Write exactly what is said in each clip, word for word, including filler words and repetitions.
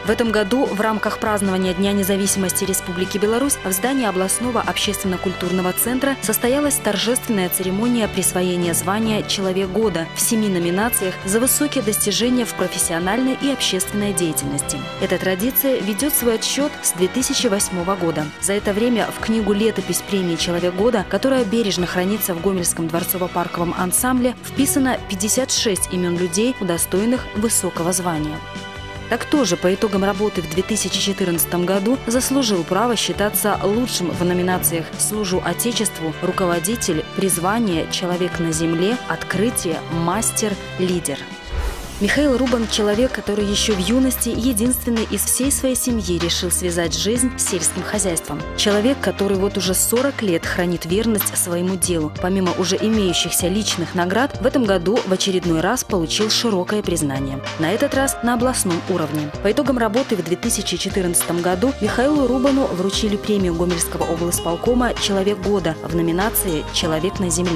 В этом году в рамках празднования Дня независимости Республики Беларусь в здании областного общественно-культурного центра состоялась торжественная церемония присвоения звания «Человек года» в семи номинациях за высокие достижения в профессиональной и общественной деятельности. Эта традиция ведет свой отсчет с две тысячи восьмого года. За это время в книгу «Летопись премии «Человек года», которая бережно хранится в Гомельском дворцово-парковом ансамбле, вписано пятьдесят шесть имен людей, удостоенных высокого звания. Так кто же по итогам работы в две тысячи четырнадцатом году заслужил право считаться лучшим в номинациях «Служу Отечеству», «Руководитель», «Призвание», «Человек на земле», «Открытие», «Мастер», «Лидер»? Михаил Рубан – человек, который еще в юности единственный из всей своей семьи решил связать жизнь с сельским хозяйством. Человек, который вот уже сорок лет хранит верность своему делу. Помимо уже имеющихся личных наград, в этом году в очередной раз получил широкое признание. На этот раз на областном уровне. По итогам работы в две тысячи четырнадцатом году Михаилу Рубану вручили премию Гомельского облсполкома «Человек года» в номинации «Человек на земле».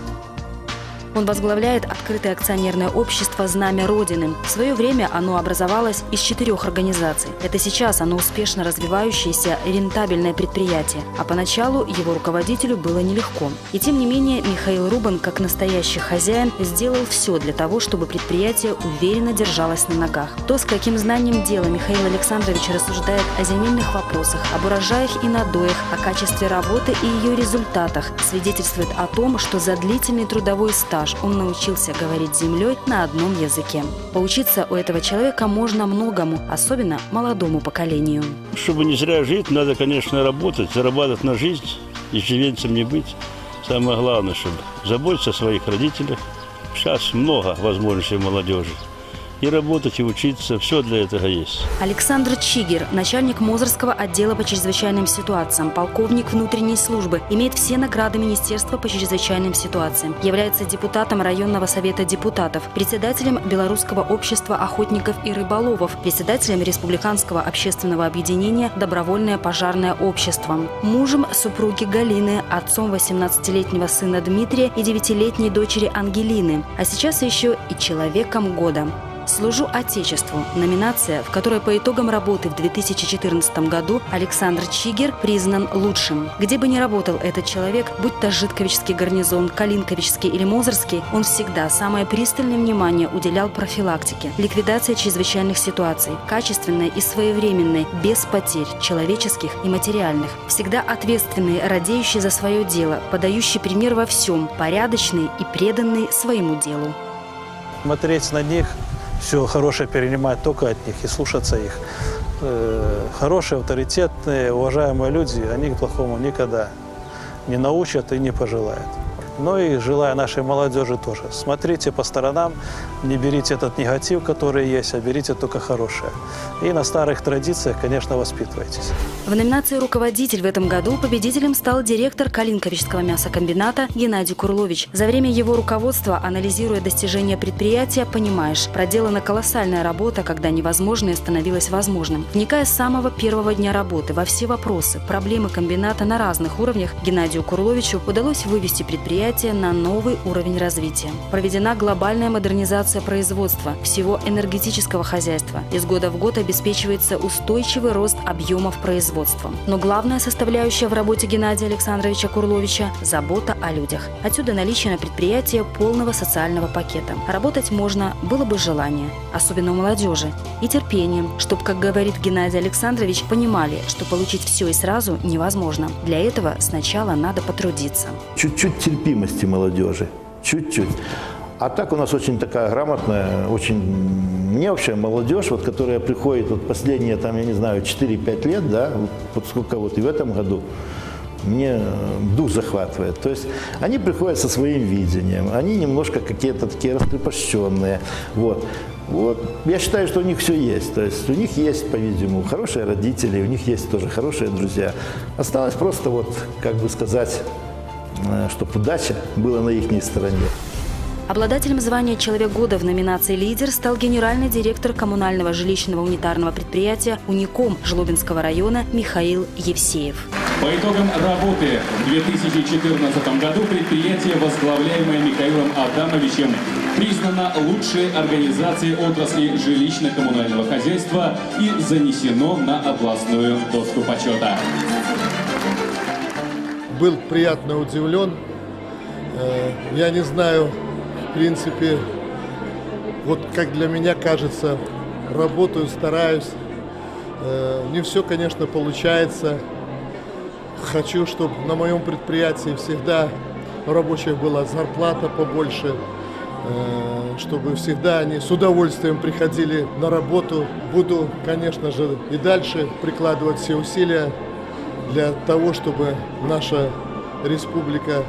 Он возглавляет открытое акционерное общество «Знамя Родины». В свое время оно образовалось из четырех организаций. Это сейчас оно успешно развивающееся рентабельное предприятие. А поначалу его руководителю было нелегко. И тем не менее Михаил Рубан, как настоящий хозяин, сделал все для того, чтобы предприятие уверенно держалось на ногах. То, с каким знанием дела Михаил Александрович рассуждает о земельных вопросах, об урожаях и надоях, о качестве работы и ее результатах, свидетельствует о том, что за длительный трудовой стаж он научился говорить с землей на одном языке. Поучиться у этого человека можно многому, особенно молодому поколению. Чтобы не зря жить, надо, конечно, работать, зарабатывать на жизнь, иждивенцем не быть. Самое главное, чтобы заботиться о своих родителях. Сейчас много возможностей молодежи. И работать, и учиться, все для этого есть. Александр Чигир, начальник Мозырского отдела по чрезвычайным ситуациям, полковник внутренней службы, имеет все награды Министерства по чрезвычайным ситуациям, является депутатом районного совета депутатов, председателем Белорусского общества охотников и рыболовов, председателем Республиканского общественного объединения «Добровольное пожарное общество», мужем супруги Галины, отцом восемнадцатилетнего сына Дмитрия и девятилетней дочери Ангелины, а сейчас еще и человеком года. «Служу Отечеству» – номинация, в которой по итогам работы в две тысячи четырнадцатом году Александр Чигир признан лучшим. Где бы ни работал этот человек, будь то Житковичский гарнизон, Калинковичский или Мозырский, он всегда самое пристальное внимание уделял профилактике, ликвидации чрезвычайных ситуаций, качественной и своевременной, без потерь человеческих и материальных. Всегда ответственный, радеющий за свое дело, подающий пример во всем, порядочный и преданный своему делу. Смотреть на них, все хорошее перенимать только от них и слушаться их. Э, хорошие, авторитетные, уважаемые люди, они к плохому никогда не научат и не пожелают. Но и желаю нашей молодежи тоже. Смотрите по сторонам, не берите этот негатив, который есть, а берите только хорошее. И на старых традициях, конечно, воспитывайтесь. В номинации «Руководитель» в этом году победителем стал директор Калинковичского мясокомбината Геннадий Курлович. За время его руководства, анализируя достижения предприятия, понимаешь, проделана колоссальная работа, когда невозможное становилось возможным. Вникая с самого первого дня работы во все вопросы, проблемы комбината на разных уровнях, Геннадию Курловичу удалось вывести предприятие на новый уровень развития. Проведена глобальная модернизация производства, всего энергетического хозяйства. Из года в год обеспечивается устойчивый рост объемов производства. Но главная составляющая в работе Геннадия Александровича Курловича – забота о людях. Отсюда наличие на предприятии полного социального пакета. Работать можно, было бы желание, особенно у молодежи, и терпение, чтобы, как говорит Геннадий Александрович, понимали, что получить все и сразу невозможно. Для этого сначала надо потрудиться. Чуть-чуть терпимости молодежи, чуть-чуть. А так у нас очень такая грамотная, очень мне вообще молодежь, вот, которая приходит вот последние, там, я не знаю, четыре-пять лет, да, вот сколько вот и в этом году, мне дух захватывает. То есть они приходят со своим видением, они немножко какие-то такие раскрепощенные, вот. Вот. Я считаю, что у них все есть. То есть у них есть, по-видимому, хорошие родители, у них есть тоже хорошие друзья. Осталось просто, вот, как бы сказать, чтобы удача была на их стороне. Обладателем звания «Человек года» в номинации «Лидер» стал генеральный директор коммунального жилищного унитарного предприятия «Уником» Жлобинского района Михаил Евсеев. По итогам работы в две тысячи четырнадцатом году предприятие, возглавляемое Михаилом Адамовичем, признано лучшей организацией отрасли жилищно-коммунального хозяйства и занесено на областную доску почета. Был приятно удивлен. Я не знаю, в принципе, вот как для меня кажется, работаю, стараюсь. Не все, конечно, получается. Хочу, чтобы на моем предприятии всегда у рабочих была зарплата побольше, чтобы всегда они с удовольствием приходили на работу. Буду, конечно же, и дальше прикладывать все усилия для того, чтобы наша республика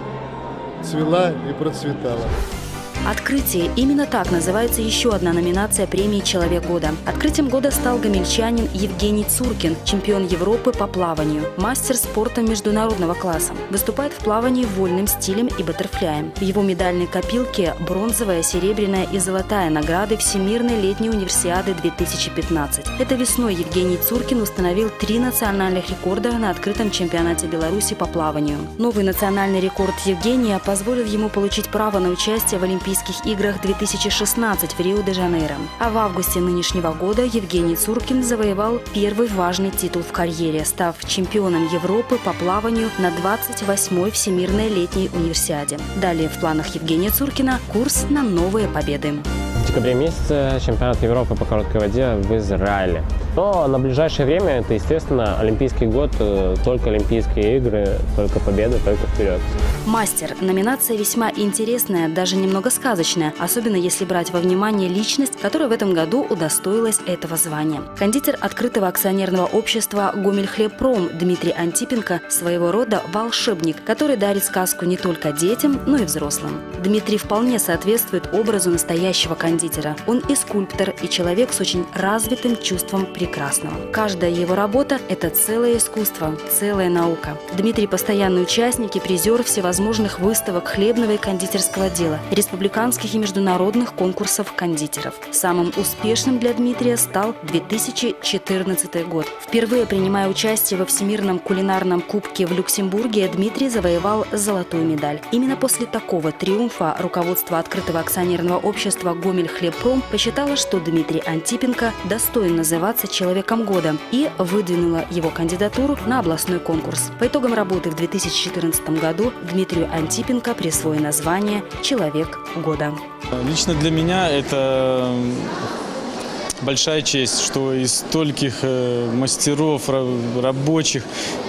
цвела и процветала. «Открытие» – именно так называется еще одна номинация премии «Человек года». Открытием года стал гомельчанин Евгений Цуркин, чемпион Европы по плаванию, мастер спорта международного класса. Выступает в плавании вольным стилем и баттерфляем. В его медальной копилке бронзовая, серебряная и золотая награды Всемирной летней универсиады две тысячи пятнадцать. Этой весной Евгений Цуркин установил три национальных рекорда на открытом чемпионате Беларуси по плаванию. Новый национальный рекорд Евгения позволил ему получить право на участие в Олимпийских играх две тысячи шестнадцать в Рио-де-Жанейро. А в августе нынешнего года Евгений Цуркин завоевал первый важный титул в карьере, став чемпионом Европы по плаванию на двадцать восьмой Всемирной летней универсиаде. Далее в планах Евгения Цуркина курс на новые победы. В декабре месяце чемпионат Европы по короткой воде в Израиле. Но на ближайшее время это, естественно, Олимпийский год, только Олимпийские игры, только победы, только вперед. Мастер. Номинация весьма интересная, даже немного сказочная, особенно если брать во внимание личность, которая в этом году удостоилась этого звания. Кондитер открытого акционерного общества «Гомельхлебпром» Дмитрий Антипенко своего рода волшебник, который дарит сказку не только детям, но и взрослым. Дмитрий вполне соответствует образу настоящего кондитера. Он и скульптор, и человек с очень развитым чувством прекрасного. Каждая его работа – это целое искусство, целая наука. Дмитрий – постоянный участник и призер всевозможных выставок хлебного и кондитерского дела, республиканских и международных конкурсов кондитеров. Самым успешным для Дмитрия стал две тысячи четырнадцатый год. Впервые принимая участие во Всемирном кулинарном кубке в Люксембурге, Дмитрий завоевал золотую медаль. Именно после такого триумфа руководство открытого акционерного общества «Гомельхлебпром» посчитало, что Дмитрий Антипенко достоин называться человеком года и выдвинула его кандидатуру на областной конкурс. По итогам работы в две тысячи четырнадцатом году Дмитрию Антипенко присвоено звание «Человек года». Лично для меня это большая честь, что из стольких мастеров, рабочих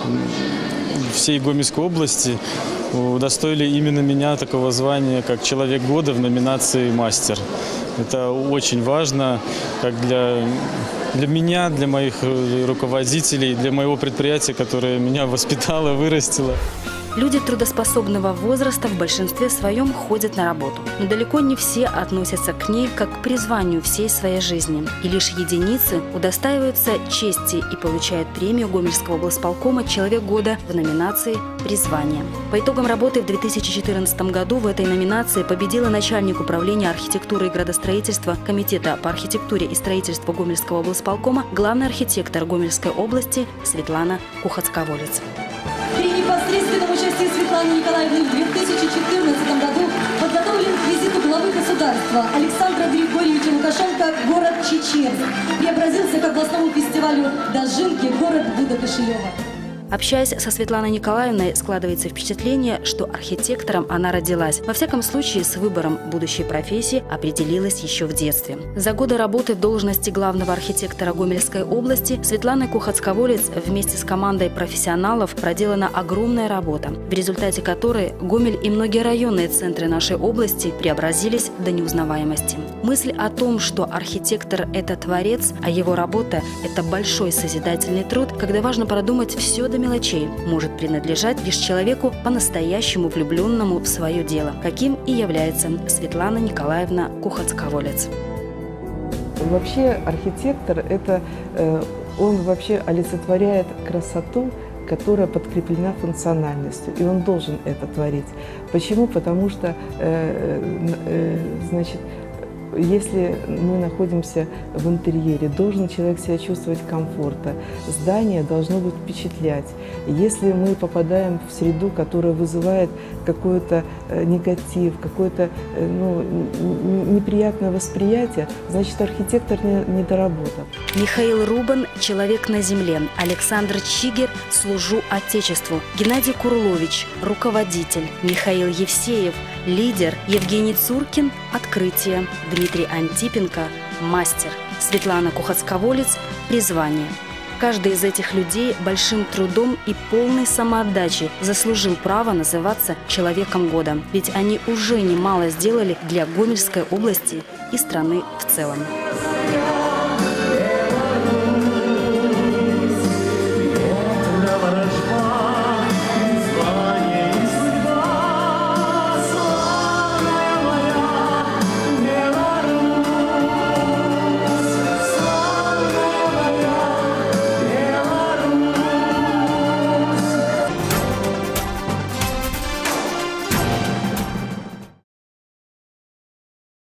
всей Гомельской области удостоили именно меня такого звания, как «Человек года» в номинации «Мастер». Это очень важно как для, для меня, для моих руководителей, для моего предприятия, которое меня воспитало, вырастило. Люди трудоспособного возраста в большинстве своем ходят на работу, но далеко не все относятся к ней как к призванию всей своей жизни. И лишь единицы удостаиваются чести и получают премию Гомельского облсполкома «Человек года» в номинации «Призвание». По итогам работы в две тысячи четырнадцатом году в этой номинации победила начальник управления архитектуры и градостроительства Комитета по архитектуре и строительству Гомельского облсполкома, главный архитектор Гомельской области Светлана Кухацковолец. При непосредственном участии Светланы Николаевны в две тысячи четырнадцатом году подготовлен к визиту главы государства Александра Григорьевича Лукашенко город Чечерск. Преобразился к областному фестивалю «Дожинки» город Буда-Кошелева. Общаясь со Светланой Николаевной, складывается впечатление, что архитектором она родилась. Во всяком случае, с выбором будущей профессии определилась еще в детстве. За годы работы в должности главного архитектора Гомельской области Светланой Кухацковолец вместе с командой профессионалов проделана огромная работа, в результате которой Гомель и многие районные центры нашей области преобразились до неузнаваемости. Мысль о том, что архитектор – это творец, а его работа – это большой созидательный труд, когда важно продумать все до мелочей, может принадлежать лишь человеку по-настоящему влюбленному в свое дело, каким и является Светлана Николаевна Кухацковолец. Вообще архитектор – это он вообще олицетворяет красоту, которая подкреплена функциональностью, и он должен это творить. Почему? Потому что, значит, если мы находимся в интерьере, должен человек себя чувствовать комфортно. Здание должно быть впечатлять. Если мы попадаем в среду, которая вызывает какой-то негатив, какое-то ну, неприятное восприятие, значит, архитектор не, не доработал. Михаил Рубан – «Человек на земле», Александр Чигер – «Служу Отечеству», Геннадий Курлович – руководитель, Михаил Евсеев – лидер, Евгений Цуркин – «Открытие», Дмитрий Антипенко – «Мастер», Светлана Кухоцковолец – «Призвание». Каждый из этих людей большим трудом и полной самоотдачей заслужил право называться «Человеком года», ведь они уже немало сделали для Гомельской области и страны в целом.